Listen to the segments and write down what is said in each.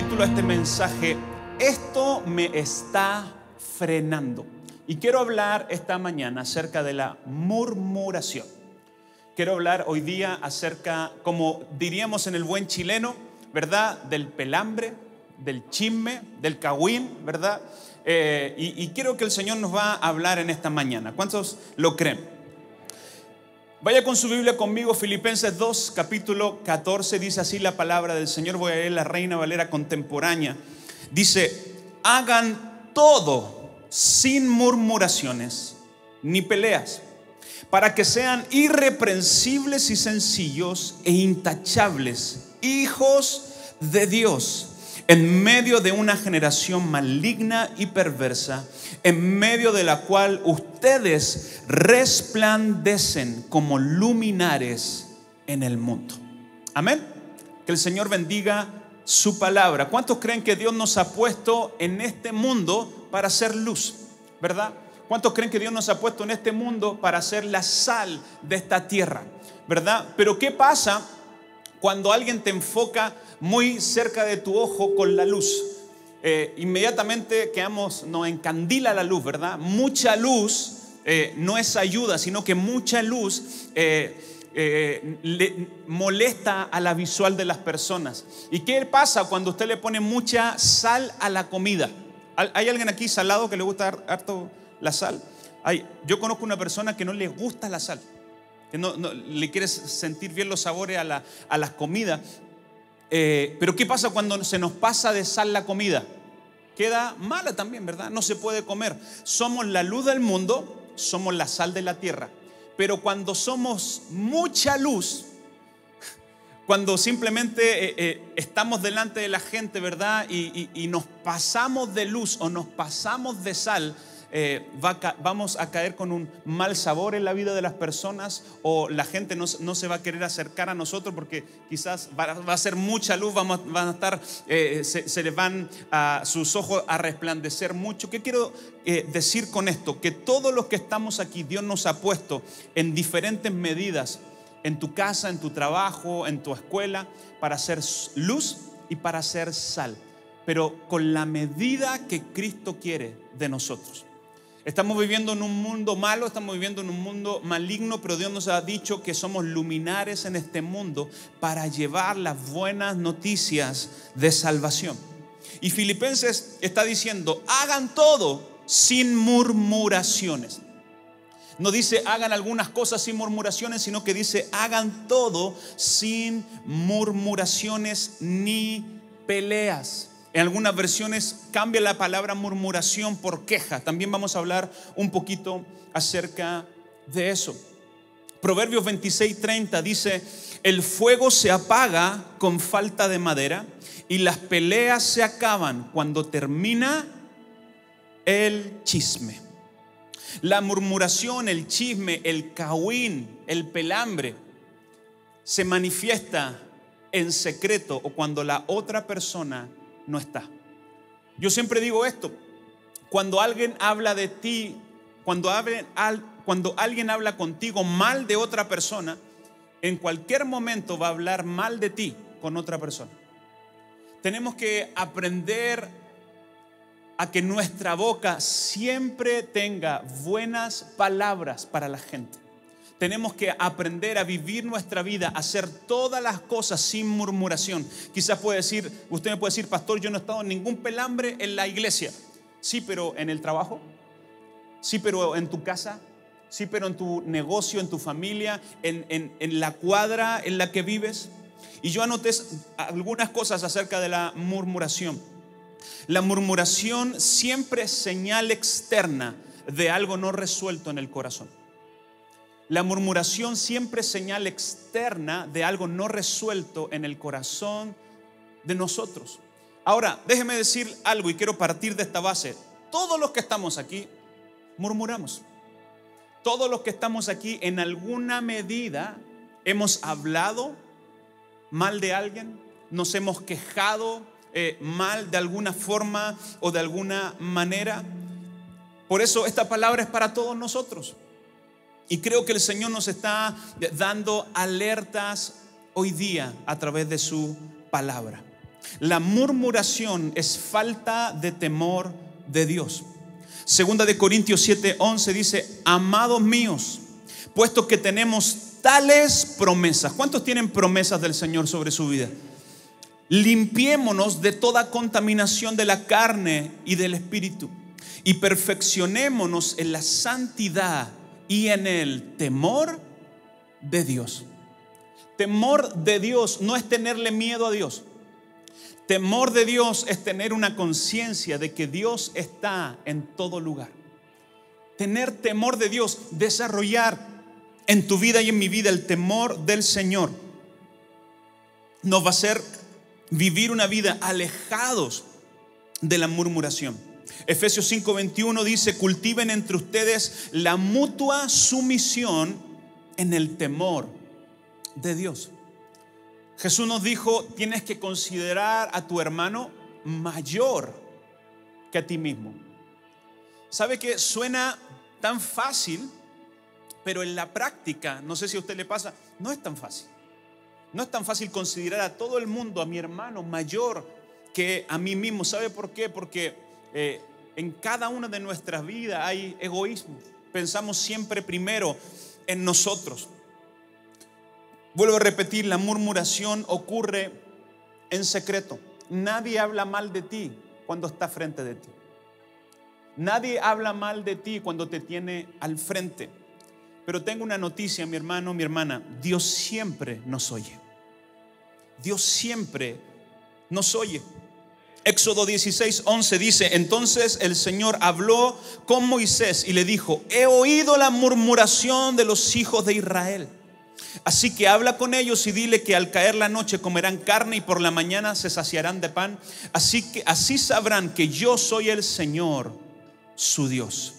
título a este mensaje: esto me está frenando. Y quiero hablar esta mañana acerca de la murmuración. Quiero hablar hoy día acerca, como diríamos en el buen chileno, ¿verdad?, del pelambre, del chisme, del cagüín, ¿verdad? Y quiero que el Señor nos va a hablar en esta mañana. ¿Cuántos lo creen? Vaya con su Biblia conmigo, Filipenses 2, capítulo 14, dice así la palabra del Señor. Voy a leer la Reina Valera contemporánea. Dice: hagan todo sin murmuraciones ni peleas, para que sean irreprensibles y sencillos e intachables, hijos de Dios, en medio de una generación maligna y perversa, en medio de la cual ustedes resplandecen como luminares en el mundo. Amén. Que el Señor bendiga su palabra. ¿Cuántos creen que Dios nos ha puesto en este mundo para hacer luz? ¿Verdad? ¿Cuántos creen que Dios nos ha puesto en este mundo para ser la sal de esta tierra? ¿Verdad? Pero ¿qué pasa cuando alguien te enfoca muy cerca de tu ojo con la luz? Inmediatamente nos encandila la luz, ¿verdad? Mucha luz no es ayuda, sino que mucha luz le molesta a la visual de las personas. ¿Y qué pasa cuando usted le pone mucha sal a la comida? ¿Hay alguien aquí salado que le gusta harto la sal? Yo conozco una persona que no le gusta la sal, que no le quiere sentir bien los sabores a las comidas. Pero ¿qué pasa cuando se nos pasa de sal la comida? Queda mala también, ¿verdad? No se puede comer. Somos la luz del mundo, somos la sal de la tierra. Pero cuando somos mucha luz, cuando simplemente estamos delante de la gente, ¿verdad? Y nos pasamos de luz o nos pasamos de sal, vamos a caer con un mal sabor en la vida de las personas, o la gente no se va a querer acercar a nosotros porque quizás va a ser mucha luz, van a estar, se les van sus ojos a resplandecer mucho. ¿Qué quiero decir con esto? Que todos los que estamos aquí, Dios nos ha puesto en diferentes medidas, en tu casa, en tu trabajo, en tu escuela, para hacer luz y para hacer sal, pero con la medida que Cristo quiere de nosotros. Estamos viviendo en un mundo malo, estamos viviendo en un mundo maligno, pero Dios nos ha dicho que somos luminares en este mundo para llevar las buenas noticias de salvación. Y Filipenses está diciendo: hagan todo sin murmuraciones. No dice hagan algunas cosas sin murmuraciones, sino que dice hagan todo sin murmuraciones ni peleas. En algunas versiones cambia la palabra murmuración por queja. También vamos a hablar un poquito acerca de eso. Proverbios 26:30 dice: el fuego se apaga con falta de madera y las peleas se acaban cuando termina el chisme. La murmuración, el chisme, el cagüín, el pelambre se manifiesta en secreto o cuando la otra persona no está. Yo siempre digo esto: cuando alguien habla de ti, cuando alguien habla contigo mal de otra persona, en cualquier momento va a hablar mal de ti con otra persona. Tenemos que aprender a que nuestra boca siempre tenga buenas palabras para la gente. Tenemos que aprender a vivir nuestra vida, a hacer todas las cosas sin murmuración. Quizás usted me puede decir: pastor, yo no he estado en ningún pelambre en la iglesia. Sí, pero en el trabajo. Sí, pero en tu casa. Sí, pero en tu negocio, en tu familia, en la cuadra en la que vives. Y yo anoté algunas cosas acerca de la murmuración. La murmuración siempre es señal externa de algo no resuelto en el corazón. La murmuración siempre es señal externa de algo no resuelto en el corazón de nosotros. Ahora, déjeme decir algo y quiero partir de esta base. Todos los que estamos aquí murmuramos. Todos los que estamos aquí en alguna medida hemos hablado mal de alguien, nos hemos quejado mal de alguna forma o de alguna manera. Por eso esta palabra es para todos nosotros. Y creo que el Señor nos está dando alertas hoy día a través de su palabra. La murmuración es falta de temor de Dios. Segunda de Corintios 7:11 dice: amados míos, puesto que tenemos tales promesas. ¿Cuántos tienen promesas del Señor sobre su vida? Limpiémonos de toda contaminación de la carne y del espíritu, y perfeccionémonos en la santidad y en el temor de Dios. Temor de Dios no es tenerle miedo a Dios. Temor de Dios es tener una conciencia de que Dios está en todo lugar. Tener temor de Dios, desarrollar en tu vida y en mi vida el temor del Señor, nos va a hacer vivir una vida alejados de la murmuración. Efesios 5:21 dice: cultiven entre ustedes la mutua sumisión en el temor de Dios. Jesús nos dijo: tienes que considerar a tu hermano mayor que a ti mismo. ¿Sabe que suena tan fácil? Pero en la práctica, no sé si a usted le pasa, no es tan fácil. No es tan fácil considerar a todo el mundo, a mi hermano mayor que a mí mismo. ¿Sabe por qué? Porque en cada una de nuestras vidas hay egoísmo. Pensamos siempre primero en nosotros. Vuelvo a repetir, la murmuración ocurre en secreto. Nadie habla mal de ti cuando está frente de ti. Nadie habla mal de ti cuando te tiene al frente. Pero tengo una noticia, mi hermano, mi hermana: Dios siempre nos oye. Dios siempre nos oye. Éxodo 16:11 dice: entonces el Señor habló con Moisés y le dijo: he oído la murmuración de los hijos de Israel. Así que habla con ellos y dile que al caer la noche comerán carne y por la mañana se saciarán de pan. Así sabrán que yo soy el Señor, su Dios.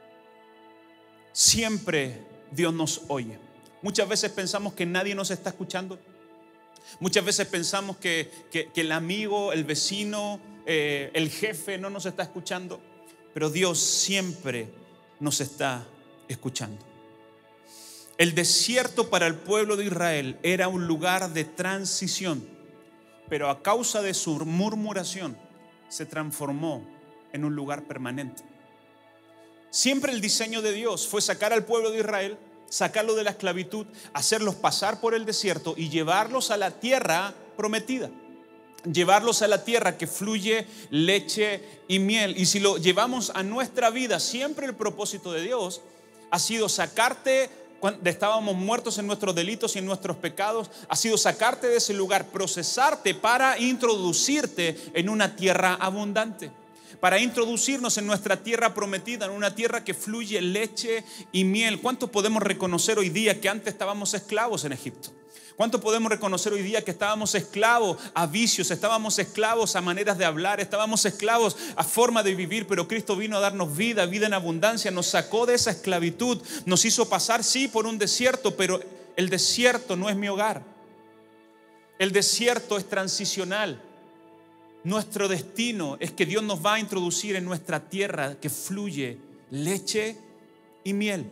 Siempre Dios nos oye. Muchas veces pensamos que nadie nos está escuchando. Muchas veces pensamos que el amigo, el vecino, el jefe no nos está escuchando. Pero Dios siempre nos está escuchando. El desierto para el pueblo de Israel era un lugar de transición, pero a causa de su murmuración se transformó en un lugar permanente. Siempre el diseño de Dios fue sacar al pueblo de Israel, sacarlo de la esclavitud, hacerlos pasar por el desierto y llevarlos a la tierra prometida. Llevarlos a la tierra que fluye leche y miel. Y si lo llevamos a nuestra vida, siempre el propósito de Dios ha sido sacarte cuando estábamos muertos en nuestros delitos y en nuestros pecados, ha sido sacarte de ese lugar, procesarte para introducirte en una tierra abundante, para introducirnos en nuestra tierra prometida, en una tierra que fluye leche y miel. ¿Cuánto podemos reconocer hoy día que antes estábamos esclavos en Egipto? ¿Cuánto podemos reconocer hoy día que estábamos esclavos a vicios, estábamos esclavos a maneras de hablar, estábamos esclavos a forma de vivir? Pero Cristo vino a darnos vida, vida en abundancia, nos sacó de esa esclavitud, nos hizo pasar, sí, por un desierto, pero el desierto no es mi hogar. El desierto es transicional. Nuestro destino es que Dios nos va a introducir en nuestra tierra que fluye leche y miel.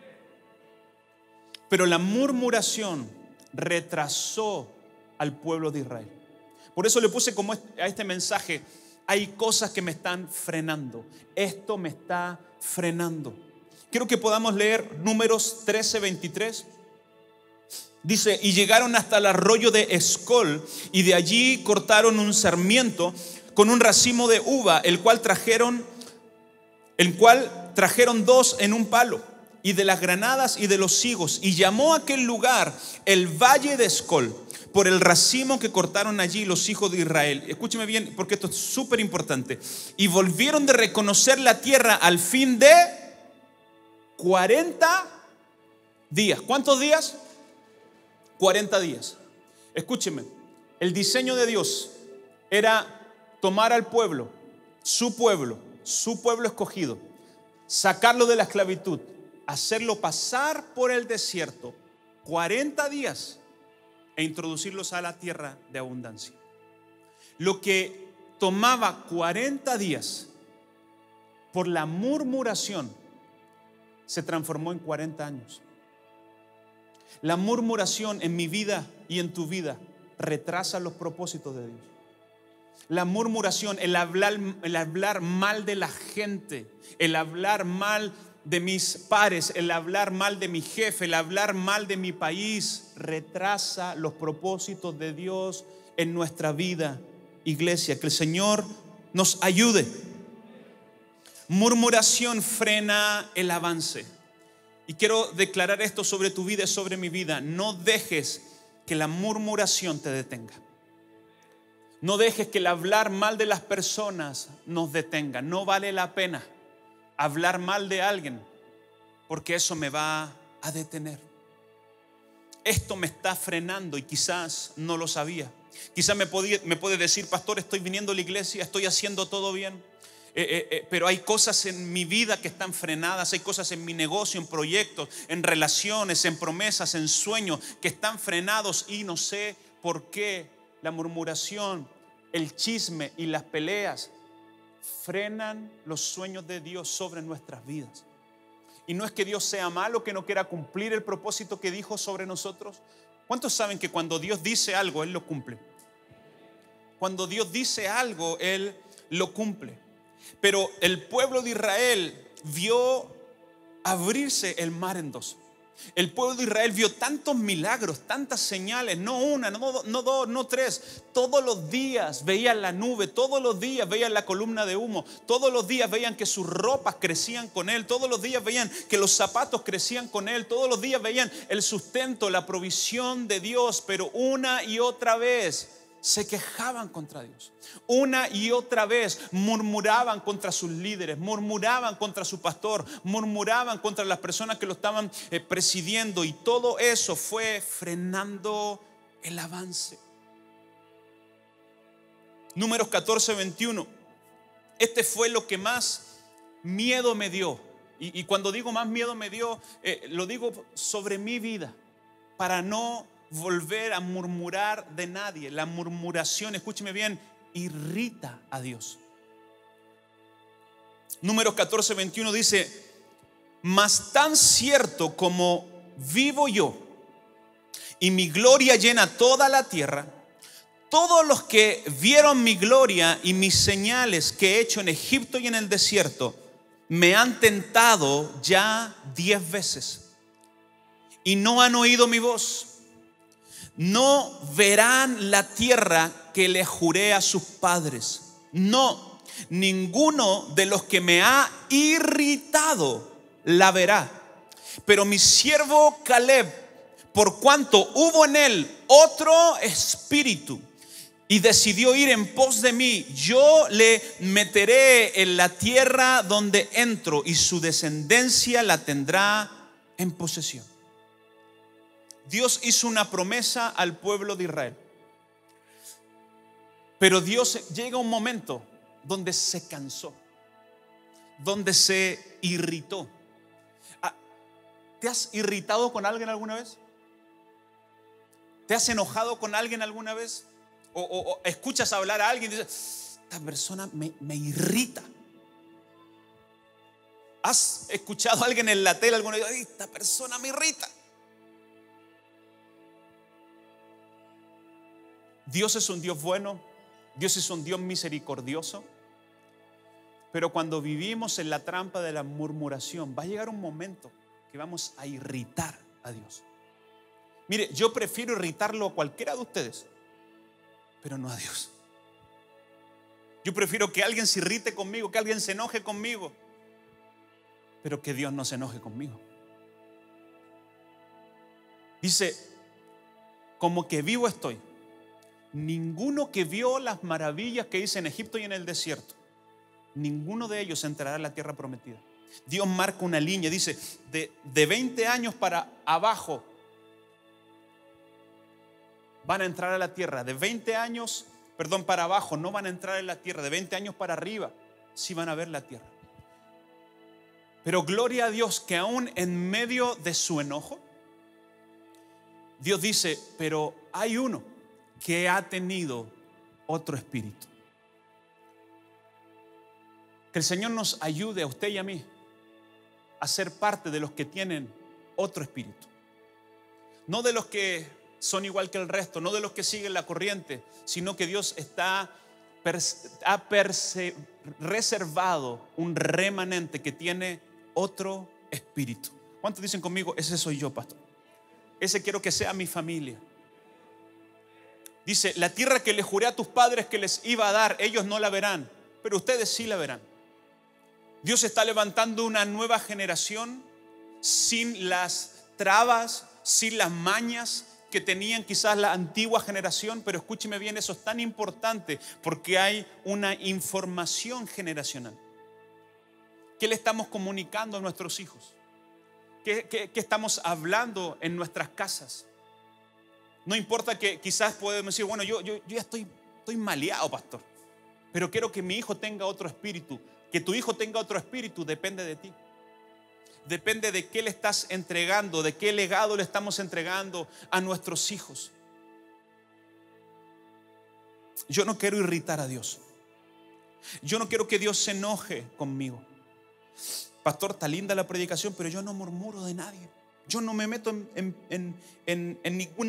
Pero la murmuración retrasó al pueblo de Israel. Por eso le puse como a este mensaje: hay cosas que me están frenando. Esto me está frenando. Quiero que podamos leer Números 13:23. Dice: y llegaron hasta el arroyo de Escol, y de allí cortaron un sarmiento con un racimo de uva, el cual trajeron 2 en un palo, y de las granadas y de los higos, y llamó a aquel lugar el Valle de Escol, por el racimo que cortaron allí los hijos de Israel. Escúcheme bien, porque esto es súper importante. Y volvieron de reconocer la tierra al fin de 40 días. ¿Cuántos días? 40 días. Escúcheme, el diseño de Dios era tomar al pueblo, su pueblo escogido, sacarlo de la esclavitud, hacerlo pasar por el desierto 40 días e introducirlos a la tierra de abundancia. Lo que tomaba 40 días por la murmuración se transformó en 40 años. La murmuración en mi vida y en tu vida retrasa los propósitos de Dios. La murmuración, el hablar mal de la gente, el hablar mal de mis pares, el hablar mal de mi jefe, el hablar mal de mi país, retrasa los propósitos de Dios en nuestra vida, iglesia. Que el Señor nos ayude. Murmuración frena el avance. Y quiero declarar esto sobre tu vida y sobre mi vida. No dejes que la murmuración te detenga. No dejes que el hablar mal de las personas nos detenga. No vale la pena hablar mal de alguien, porque eso me va a detener. Esto me está frenando y quizás no lo sabía. Quizás me puede decir: pastor, estoy viniendo a la iglesia, estoy haciendo todo bien, pero hay cosas en mi vida que están frenadas. Hay cosas en mi negocio, en proyectos, en relaciones, en promesas, en sueños que están frenados y no sé por qué. La murmuración, el chisme y las peleas frenan los sueños de Dios sobre nuestras vidas. Y no es que Dios sea malo, que no quiera cumplir el propósito que dijo sobre nosotros. ¿Cuántos saben que cuando Dios dice algo, Él lo cumple? Cuando Dios dice algo, Él lo cumple. Pero el pueblo de Israel vio abrirse el mar en dos. El pueblo de Israel vio tantos milagros, tantas señales, no una, no dos, no tres. Todos los días veían la nube, todos los días veían la columna de humo, todos los días veían que sus ropas crecían con Él, todos los días veían que los zapatos crecían con Él, todos los días veían el sustento, la provisión de Dios. Pero una y otra vez se quejaban contra Dios. Una y otra vez murmuraban contra sus líderes, murmuraban contra su pastor, murmuraban contra las personas que lo estaban presidiendo, y todo eso fue frenando el avance. Números 14:21. Este fue lo que más miedo me dio. Y cuando digo más miedo me dio, lo digo sobre mi vida, para no volver a murmurar de nadie. La murmuración, escúcheme bien, irrita a Dios. Números 14:21 dice: mas tan cierto como vivo yo y mi gloria llena toda la tierra, todos los que vieron mi gloria y mis señales que he hecho en Egipto y en el desierto me han tentado ya 10 veces y no han oído mi voz. No verán la tierra que le juré a sus padres. No, ninguno de los que me ha irritado la verá. Pero mi siervo Caleb, por cuanto hubo en él otro espíritu y decidió ir en pos de mí, yo le meteré en la tierra donde entro y su descendencia la tendrá en posesión. Dios hizo una promesa al pueblo de Israel, pero Dios llega a un momento donde se cansó, donde se irritó. ¿Te has irritado con alguien alguna vez? ¿Te has enojado con alguien alguna vez? O escuchas hablar a alguien y dices: esta persona me irrita. ¿Has escuchado a alguien en la tele alguna vez? Esta persona me irrita. Dios es un Dios bueno, Dios es un Dios misericordioso, pero cuando vivimos en la trampa de la murmuración, va a llegar un momento que vamos a irritar a Dios. Mire, yo prefiero irritarlo a cualquiera de ustedes, pero no a Dios. Yo prefiero que alguien se irrite conmigo, que alguien se enoje conmigo, pero que Dios no se enoje conmigo. Dice: como que vivo estoy, ninguno que vio las maravillas que hice en Egipto y en el desierto, ninguno de ellos entrará a la tierra prometida. Dios marca una línea, dice: de 20 años para abajo van a entrar a la tierra. De 20 años, para abajo no van a entrar en la tierra. De 20 años para arriba sí van a ver la tierra. Pero gloria a Dios que aún en medio de su enojo, Dios dice: pero hay uno que ha tenido otro espíritu. Que el Señor nos ayude a usted y a mí a ser parte de los que tienen otro espíritu. No de los que son igual que el resto, no de los que siguen la corriente, sino que Dios está reservado un remanente que tiene otro espíritu. ¿Cuántos dicen conmigo, ese soy yo, pastor? Ese quiero que sea mi familia. Dice, la tierra que les juré a tus padres que les iba a dar, ellos no la verán, pero ustedes sí la verán. Dios está levantando una nueva generación sin las trabas, sin las mañas que tenían quizás la antigua generación. Pero escúcheme bien, eso es tan importante porque hay una información generacional. ¿Qué le estamos comunicando a nuestros hijos? ¿Qué estamos hablando en nuestras casas? No importa que quizás podemos decir, bueno, yo ya estoy maleado, pastor, pero quiero que mi hijo tenga otro espíritu. Que tu hijo tenga otro espíritu depende de ti. Depende de qué le estás entregando, de qué legado le estamos entregando a nuestros hijos. Yo no quiero irritar a Dios. Yo no quiero que Dios se enoje conmigo. Pastor, está linda la predicación, pero yo no murmuro de nadie. Yo no me meto en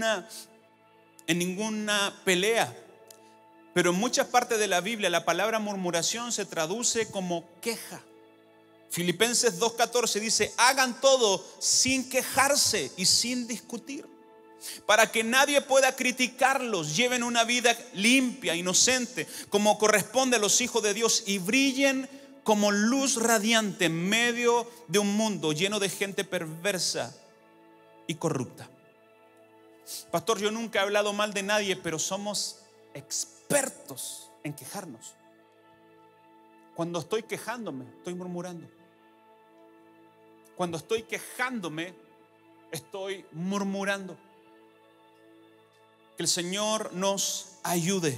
ninguna pelea. Pero en muchas partes de la Biblia la palabra murmuración se traduce como queja. Filipenses 2:14 dice, hagan todo sin quejarse y sin discutir, para que nadie pueda criticarlos. Lleven una vida limpia, inocente, como corresponde a los hijos de Dios, y brillen como luz radiante en medio de un mundo lleno de gente perversa y corrupta. Pastor, yo nunca he hablado mal de nadie, pero somos expertos en quejarnos. Cuando estoy quejándome, estoy murmurando. Cuando estoy quejándome, estoy murmurando. Que el Señor nos ayude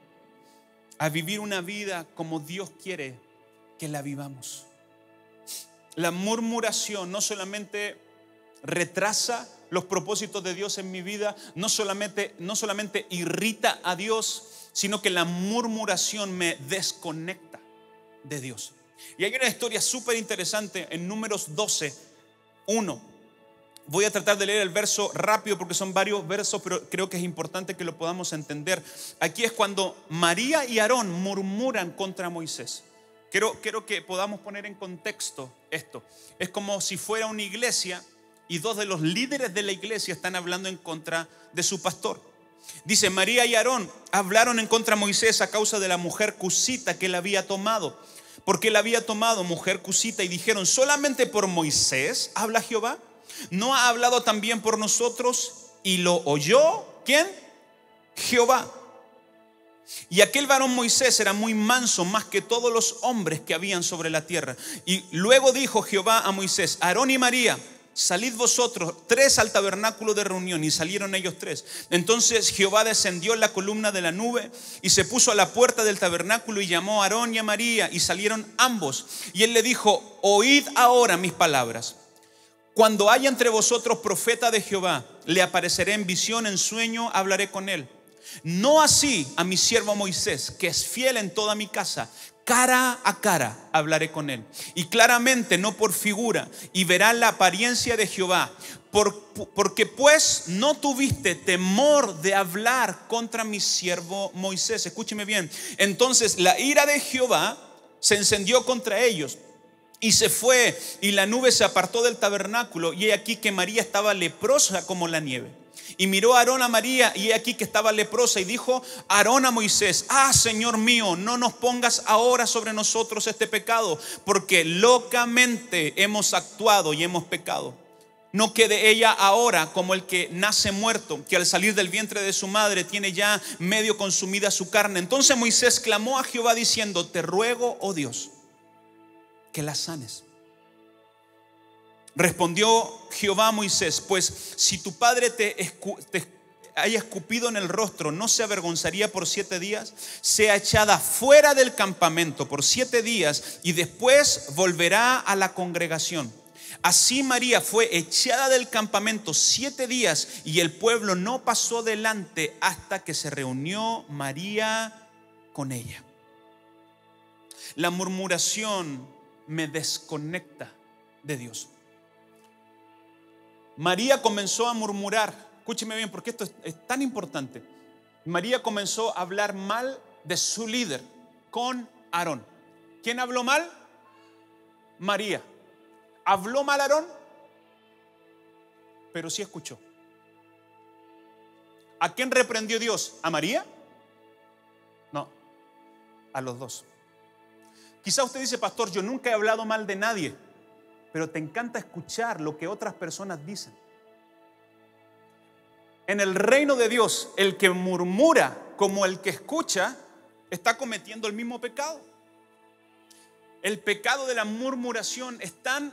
a vivir una vida como Dios quiere que la vivamos. La murmuración no solamente retrasa los propósitos de Dios en mi vida, no solamente irrita a Dios, sino que la murmuración me desconecta de Dios. Y hay una historia súper interesante en Números 12:1. Voy a tratar de leer el verso rápido porque son varios versos, pero creo que es importante que lo podamos entender. Aquí es cuando María y Aarón murmuran contra Moisés. Quiero que podamos poner en contexto esto. Es como si fuera una iglesia y dos de los líderes de la iglesia están hablando en contra de su pastor. Dice, María y Aarón hablaron en contra de Moisés a causa de la mujer cusita que él había tomado. Porque él había tomado mujer cusita, y dijeron, ¿solamente por Moisés habla Jehová? ¿No ha hablado también por nosotros? Y lo oyó, ¿quién? Jehová. Y aquel varón Moisés era muy manso, más que todos los hombres que habían sobre la tierra. Y luego dijo Jehová a Moisés, Aarón y María, salid vosotros tres al tabernáculo de reunión. Y salieron ellos tres. Entonces Jehová descendió en la columna de la nube y se puso a la puerta del tabernáculo y llamó a Aarón y a María, y salieron ambos. Y él le dijo, oíd ahora mis palabras. Cuando haya entre vosotros profeta de Jehová, le apareceré en visión, en sueño hablaré con él. No así a mi siervo Moisés, que es fiel en toda mi casa. Cara a cara hablaré con él, y claramente, no por figura, y verán la apariencia de Jehová. Porque pues no tuviste temor de hablar contra mi siervo Moisés. Escúcheme bien. Entonces la ira de Jehová se encendió contra ellos, y se fue, y la nube se apartó del tabernáculo, y he aquí que María estaba leprosa como la nieve. Y miró a Aarón a María, y he aquí que estaba leprosa, y dijo Aarón a Moisés, Señor mío, no nos pongas ahora sobre nosotros este pecado, porque locamente hemos actuado y hemos pecado. No quede ella ahora como el que nace muerto, que al salir del vientre de su madre tiene ya medio consumida su carne. Entonces Moisés clamó a Jehová diciendo, te ruego, oh Dios, que la sanes. Respondió Jehová a Moisés, pues si tu padre te haya escupido en el rostro, ¿no se avergonzaría por 7 días? Sea echada fuera del campamento por 7 días y después volverá a la congregación. Así María fue echada del campamento 7 días y el pueblo no pasó delante hasta que se reunió María con ella. La murmuración me desconecta de Dios. María comenzó a murmurar. Escúcheme bien, porque esto es tan importante. María comenzó a hablar mal de su líder con Aarón. ¿Quién habló mal? María. ¿Habló mal Aarón? Pero sí escuchó. ¿A quién reprendió Dios? ¿A María? No, a los dos. Quizá usted dice, pastor, yo nunca he hablado mal de nadie, pero te encanta escuchar lo que otras personas dicen. En el reino de Dios, el que murmura como el que escucha está cometiendo el mismo pecado. El pecado de la murmuración es tan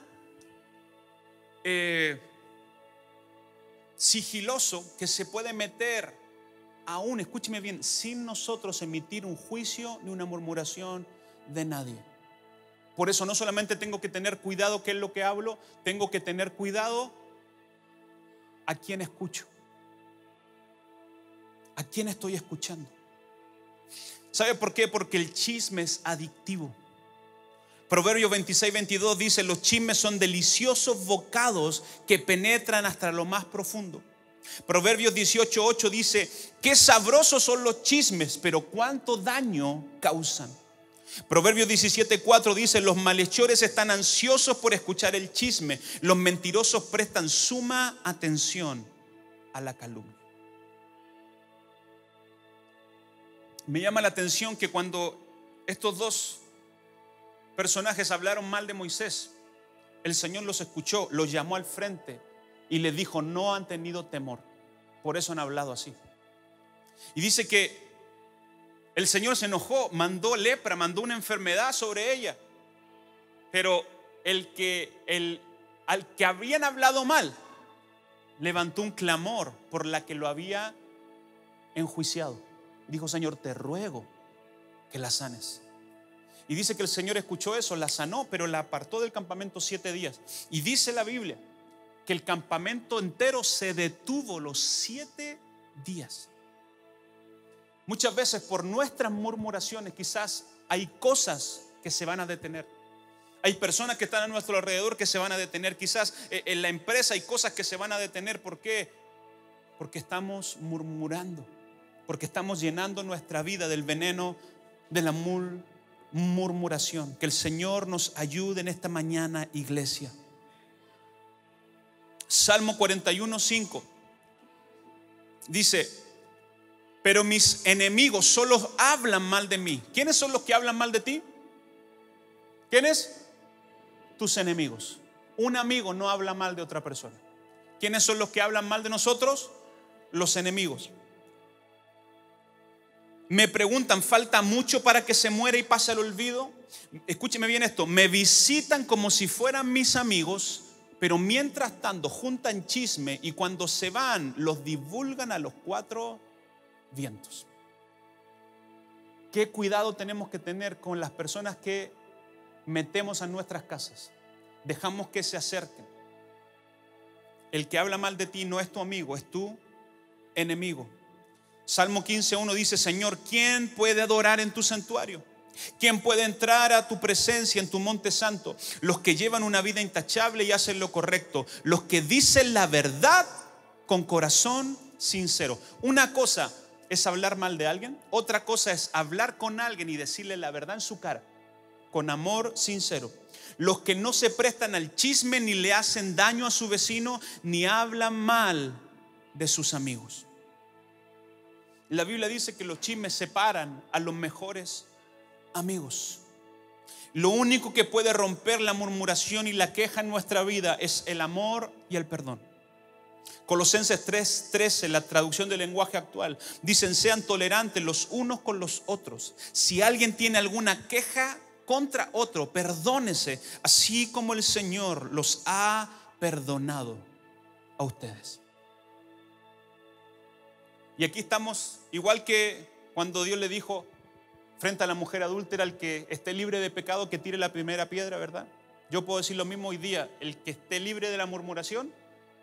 sigiloso que se puede meter aún, escúcheme bien, sin nosotros emitir un juicio ni una murmuración de nadie. Por eso no solamente tengo que tener cuidado qué es lo que hablo, tengo que tener cuidado a quién escucho, a quién estoy escuchando. ¿Sabe por qué? Porque el chisme es adictivo. Proverbios 26-22 dice: los chismes son deliciosos bocados que penetran hasta lo más profundo. Proverbios 18:8 dice: qué sabrosos son los chismes, pero cuánto daño causan. Proverbios 17:4 dice: los malhechores están ansiosos por escuchar el chisme, los mentirosos prestan suma atención a la calumnia. Me llama la atención que cuando estos dos personajes hablaron mal de Moisés, el Señor los escuchó, los llamó al frente y les dijo: no han tenido temor, por eso han hablado así. Y dice que el Señor se enojó, mandó lepra, mandó una enfermedad sobre ella. Pero al que habían hablado mal, levantó un clamor por la que lo había enjuiciado. Dijo: Señor, te ruego que la sanes. Y dice que el Señor escuchó eso, la sanó, pero la apartó del campamento 7 días. Y dice la Biblia que el campamento entero se detuvo los 7 días. Muchas veces por nuestras murmuraciones quizás hay cosas que se van a detener. Hay personas que están a nuestro alrededor que se van a detener. Quizás en la empresa hay cosas que se van a detener. ¿Por qué? Porque estamos murmurando, porque estamos llenando nuestra vida del veneno de la murmuración. Que el Señor nos ayude en esta mañana, iglesia. Salmo 41:5 dice: pero mis enemigos solo hablan mal de mí. ¿Quiénes son los que hablan mal de ti? ¿Quiénes? Tus enemigos. Un amigo no habla mal de otra persona. ¿Quiénes son los que hablan mal de nosotros? Los enemigos. Me preguntan: ¿falta mucho para que se muera y pase al olvido? Escúcheme bien esto: me visitan como si fueran mis amigos, pero mientras tanto juntan chisme y cuando se van los divulgan a los 4 vientos. ¿Qué cuidado tenemos que tener con las personas que metemos a nuestras casas? Dejamos que se acerquen. El que habla mal de ti no es tu amigo, es tu enemigo. Salmo 15:1 dice: Señor, ¿quién puede adorar en tu santuario? ¿Quién puede entrar a tu presencia en tu monte santo? Los que llevan una vida intachable y hacen lo correcto, los que dicen la verdad con corazón sincero. Una cosa es hablar mal de alguien, otra cosa es hablar con alguien y decirle la verdad en su cara, con amor sincero. Los que no se prestan al chisme, ni le hacen daño a su vecino, ni hablan mal de sus amigos. La Biblia dice que los chismes separan a los mejores amigos. Lo único que puede romper la murmuración y la queja en nuestra vida es el amor y el perdón. Colosenses 3:13, la traducción del lenguaje actual, dicen: sean tolerantes los unos con los otros. Si alguien tiene alguna queja contra otro, perdónese, así como el Señor los ha perdonado a ustedes. Y aquí estamos igual que cuando Dios le dijo frente a la mujer adúltera: el que esté libre de pecado, que tire la primera piedra, ¿verdad? Yo puedo decir lo mismo hoy día: el que esté libre de la murmuración,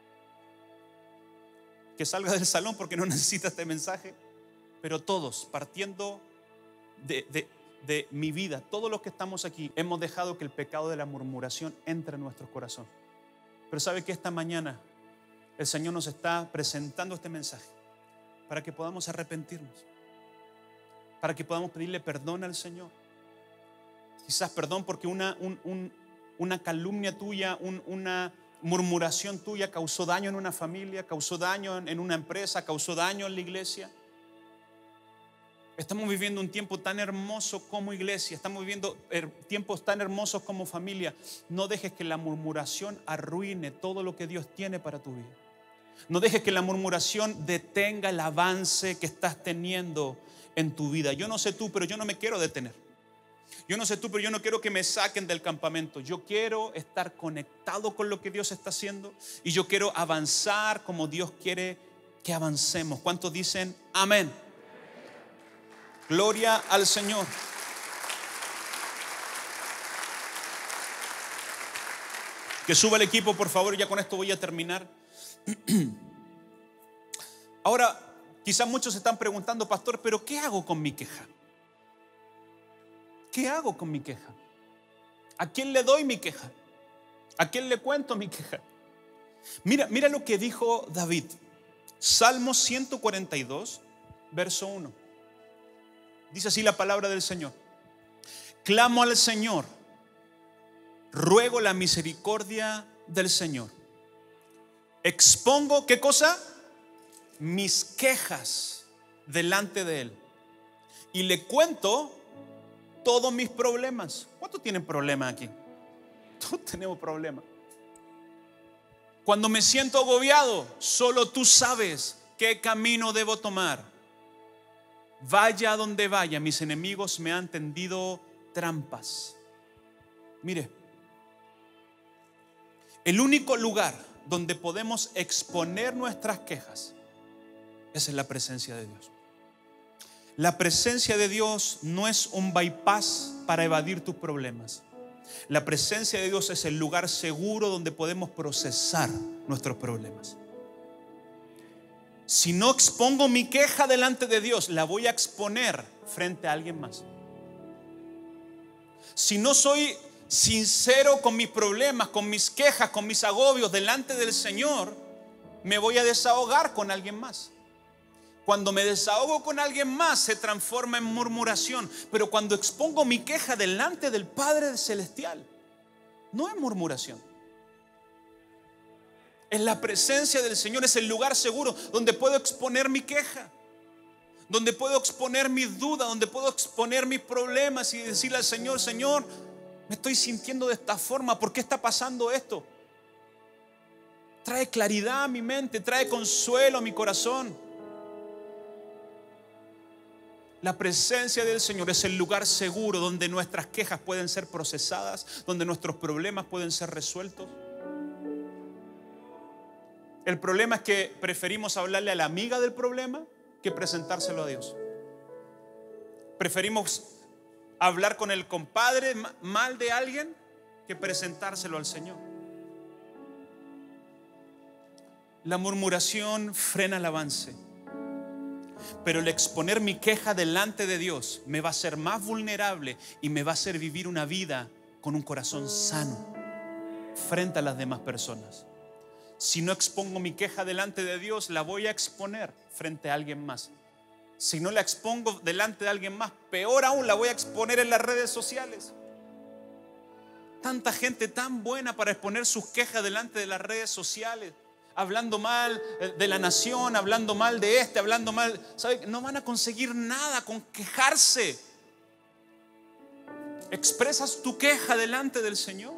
que salga del salón, porque no necesita este mensaje. Pero todos, partiendo de mi vida, todos los que estamos aquí, hemos dejado que el pecado de la murmuración entre en nuestro corazón. Pero sabe que esta mañana el Señor nos está presentando este mensaje para que podamos arrepentirnos. para que podamos pedirle perdón al Señor. Quizás perdón porque una calumnia tuya, una murmuración tuya causó daño en una familia, causó daño en una empresa, causó daño en la iglesia. Estamos viviendo un tiempo tan hermoso como iglesia, estamos viviendo tiempos tan hermosos como familia. No dejes que la murmuración arruine todo lo que Dios tiene para tu vida. No dejes que la murmuración detenga el avance que estás teniendo en tu vida. Yo no sé tú, pero yo no me quiero detener. Yo no sé tú, pero yo no quiero que me saquen del campamento. Yo quiero estar conectado con lo que Dios está haciendo y yo quiero avanzar como Dios quiere que avancemos. ¿Cuántos dicen amén? Gloria al Señor. Que suba el equipo, por favor, ya con esto voy a terminar. Ahora, quizás muchos se están preguntando, pastor, ¿pero qué hago con mi queja? ¿Qué hago con mi queja? ¿A quién le doy mi queja? ¿A quién le cuento mi queja? Mira lo que dijo David. Salmo 142, verso 1. Dice así la palabra del Señor. Clamo al Señor, ruego la misericordia del Señor. Expongo, ¿qué cosa? Mis quejas delante de Él. Y le cuento todos mis problemas. ¿Cuántos tienen problemas aquí? Todos tenemos problemas. Cuando me siento agobiado, solo tú sabes qué camino debo tomar. Vaya donde vaya, mis enemigos me han tendido trampas. Mire, el único lugar donde podemos exponer nuestras quejas es en la presencia de Dios. La presencia de Dios no es un bypass para evadir tus problemas. La presencia de Dios es el lugar seguro donde podemos procesar nuestros problemas. Si no expongo mi queja delante de Dios, la voy a exponer frente a alguien más. Si no soy sincero con mis problemas, con mis quejas, con mis agobios delante del Señor, me voy a desahogar con alguien más. Cuando me desahogo con alguien más se transforma en murmuración. Pero cuando expongo mi queja delante del Padre Celestial, no es murmuración. En la presencia del Señor es el lugar seguro donde puedo exponer mi queja, donde puedo exponer mis dudas, donde puedo exponer mis problemas y decirle al Señor, Señor, me estoy sintiendo de esta forma, ¿por qué está pasando esto? Trae claridad a mi mente, trae consuelo a mi corazón. La presencia del Señor es el lugar seguro donde nuestras quejas pueden ser procesadas, donde nuestros problemas pueden ser resueltos. El problema es que preferimos hablarle a la amiga del problema que presentárselo a Dios. Preferimos hablar con el compadre mal de alguien que presentárselo al Señor. La murmuración frena el avance, pero el exponer mi queja delante de Dios me va a hacer más vulnerable y me va a hacer vivir una vida con un corazón sano frente a las demás personas. Si no expongo mi queja delante de Dios, la voy a exponer frente a alguien más. Si no la expongo delante de alguien más, peor aún, la voy a exponer en las redes sociales. Tanta gente tan buena para exponer sus quejas delante de las redes sociales, hablando mal de la nación, hablando mal de hablando mal. ¿Sabe? No van a conseguir nada con quejarse. Expresas tu queja delante del Señor.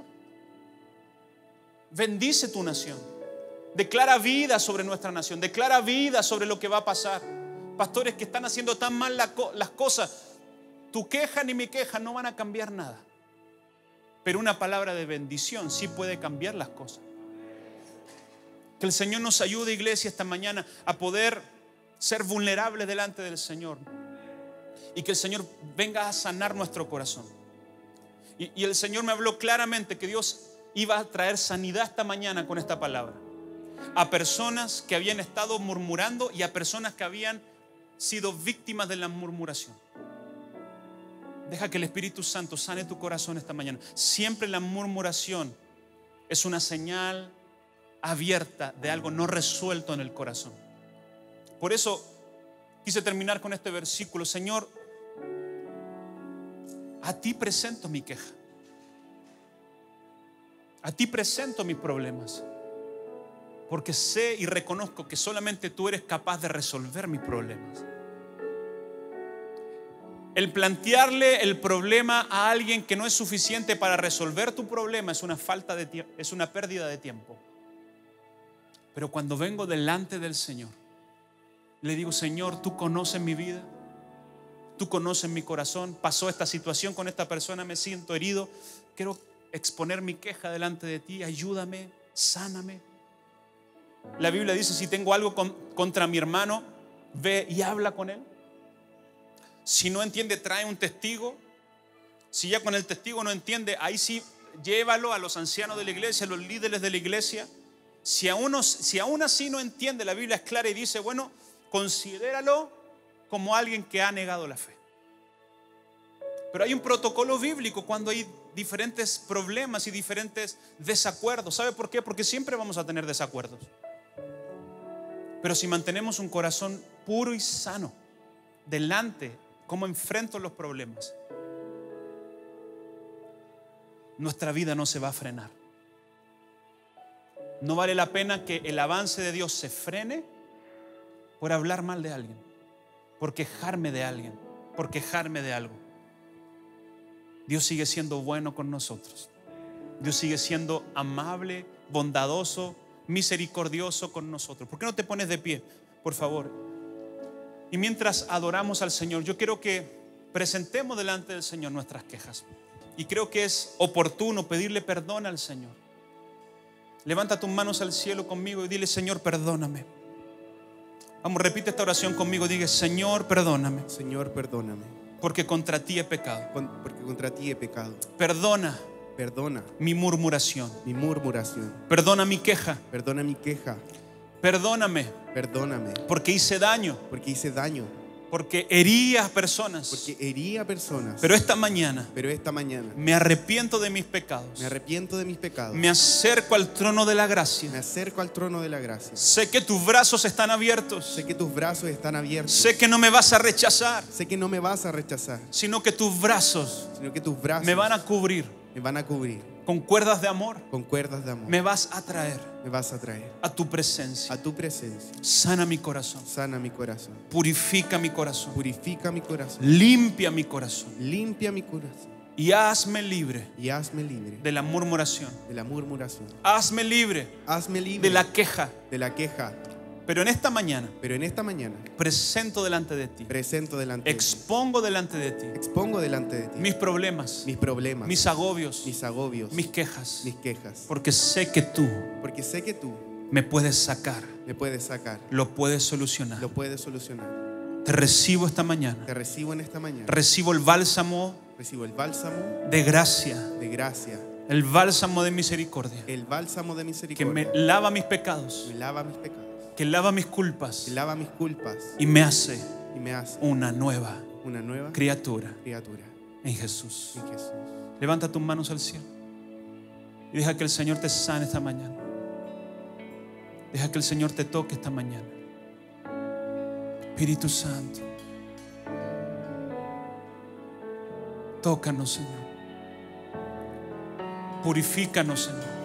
Bendice tu nación. Declara vida sobre nuestra nación. Declara vida sobre lo que va a pasar. Pastores que están haciendo tan mal las cosas, tu queja ni mi queja no van a cambiar nada. Pero una palabra de bendición sí puede cambiar las cosas. Que el Señor nos ayude, iglesia, esta mañana a poder ser vulnerables delante del Señor. Y que el Señor venga a sanar nuestro corazón. Y el Señor me habló claramente que Dios iba a traer sanidad esta mañana con esta palabra. A personas que habían estado murmurando y a personas que habían sido víctimas de la murmuración. Deja que el Espíritu Santo sane tu corazón esta mañana. Siempre la murmuración es una señal abierta de algo no resuelto en el corazón. Por eso quise terminar con este versículo. Señor, a ti presento mi queja. A ti presento mis problemas. Porque sé y reconozco que solamente tú eres capaz de resolver mis problemas. El plantearle el problema a alguien que no es suficiente para resolver tu problema es una falta de tiempo, es una pérdida de tiempo. Pero cuando vengo delante del Señor, le digo: Señor, tú conoces mi vida, tú conoces mi corazón, pasó esta situación con esta persona, me siento herido, quiero exponer mi queja delante de ti, ayúdame, sáname. La Biblia dice: si tengo algo contra mi hermano, ve y habla con él. Si no entiende, trae un testigo. Si ya con el testigo no entiende, ahí sí llévalo a los ancianos de la iglesia, a los líderes de la iglesia. Si aún así no entiende, la Biblia es clara y dice: bueno, considéralo como alguien que ha negado la fe. Pero hay un protocolo bíblico cuando hay diferentes problemas y diferentes desacuerdos. ¿Sabe por qué? Porque siempre vamos a tener desacuerdos. Pero si mantenemos un corazón puro y sano delante, cómo enfrento los problemas, nuestra vida no se va a frenar. No vale la pena que el avance de Dios se frene por hablar mal de alguien, por quejarme de alguien, por quejarme de algo. Dios sigue siendo bueno con nosotros. Dios sigue siendo amable, bondadoso, misericordioso con nosotros. ¿Por qué no te pones de pie, por favor? Y mientras adoramos al Señor, yo quiero que presentemos delante del Señor nuestras quejas. Y creo que es oportuno pedirle perdón al Señor. Levanta tus manos al cielo conmigo y dile: Señor, perdóname. Vamos, repite esta oración conmigo. Dile: Señor, perdóname. Señor, perdóname. Porque contra ti he pecado. Porque contra ti he pecado. Perdona mi murmuración. Mi murmuración. Perdona mi queja. Perdona mi queja. Perdóname. Perdóname. Porque hice daño. Porque hice daño. Porque herí a personas. Porque herí a personas. Pero esta mañana me arrepiento de mis pecados. Me arrepiento de mis pecados. Me acerco al trono de la gracia. Me acerco al trono de la gracia. Sé que tus brazos están abiertos. Sé que tus brazos están abiertos. Sé que no me vas a rechazar. Sé que no me vas a rechazar. Sino que tus brazos me van a cubrir. Me van a cubrir. Con cuerdas de amor. Con cuerdas de amor. Me vas a traer. Me vas a traer. A tu presencia. A tu presencia. Sana mi corazón. Sana mi corazón. Purifica mi corazón. Purifica mi corazón. Limpia mi corazón. Limpia mi corazón. Y hazme libre. Y hazme libre. De la murmuración. De la murmuración. Hazme libre. Hazme libre. De la queja. De la queja. Pero en esta mañana presento delante de ti. Expongo delante de ti. Mis problemas. Mis agobios. Mis quejas. Porque sé que tú me puedes sacar. Lo puedes solucionar. Te recibo esta mañana. Recibo el bálsamo de gracia. El bálsamo de misericordia. Que me lava mis pecados. Que lava mis culpas. Y me hace una nueva criatura en Jesús. Levanta tus manos al cielo y deja que el Señor te sane esta mañana. Deja que el Señor te toque esta mañana. Espíritu Santo, tócanos, Señor. Purifícanos, Señor.